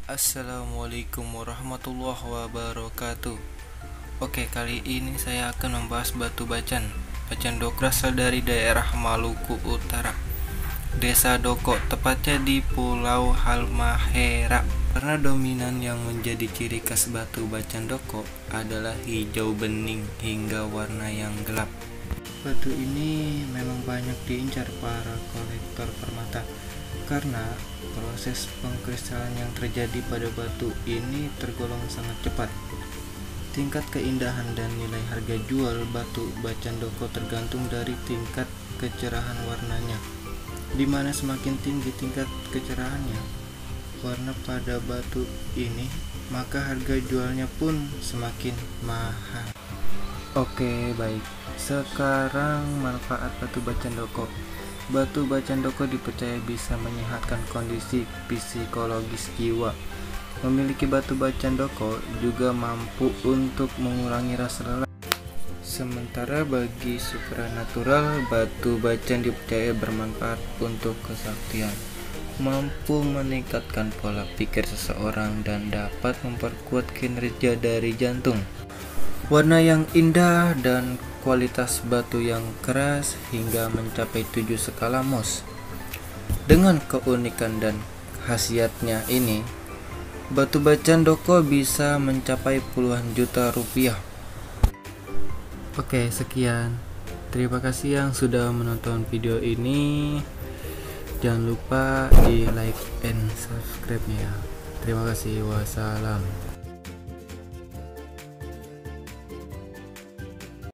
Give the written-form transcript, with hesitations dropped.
Assalamualaikum warahmatullahi wabarakatuh. Oke, kali ini saya akan membahas batu bacan. Bacan Doko berasal dari daerah Maluku Utara, Desa Doko, tepatnya di Pulau Halmahera. Warna dominan yang menjadi ciri khas batu bacan Doko adalah hijau bening hingga warna yang gelap. Batu ini memang banyak diincar para kolektor permata karena proses pengkristalan yang terjadi pada batu ini tergolong sangat cepat. Tingkat keindahan dan nilai harga jual batu bacan Doko tergantung dari tingkat kecerahan warnanya, di mana semakin tinggi tingkat kecerahannya warna pada batu ini, maka harga jualnya pun semakin mahal. Oke, baik. Sekarang manfaat batu bacan Doko. Batu bacan Doko dipercaya bisa menyehatkan kondisi psikologis jiwa. Memiliki batu bacan Doko juga mampu untuk mengurangi rasa lelah. Sementara bagi supranatural, batu bacan dipercaya bermanfaat untuk kesaktian, mampu meningkatkan pola pikir seseorang dan dapat memperkuat kinerja dari jantung. Warna yang indah dan kualitas batu yang keras hingga mencapai 7 skala Mohs. Dengan keunikan dan khasiatnya ini, batu bacan Doko bisa mencapai puluhan juta rupiah. Oke, sekian. Terima kasih yang sudah menonton video ini. Jangan lupa di like and subscribe-nya. Terima kasih. Wassalam.